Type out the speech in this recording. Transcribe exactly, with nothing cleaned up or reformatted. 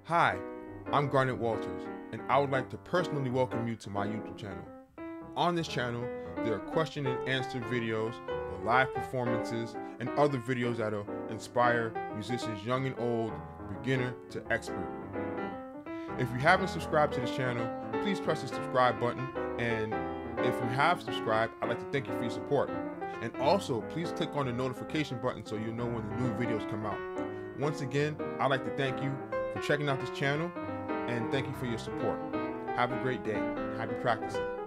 Hi, I'm Garnet Walters, and I would like to personally welcome you to my YouTube channel. On this channel, there are question and answer videos, live performances, and other videos that will inspire musicians young and old, beginner to expert. If you haven't subscribed to this channel, please press the subscribe button, and if you have subscribed, I'd like to thank you for your support. And also, please click on the notification button so you'll know when the new videos come out. Once again, I'd like to thank you for checking out this channel, and thank you for your support. Have a great day. Happy practicing.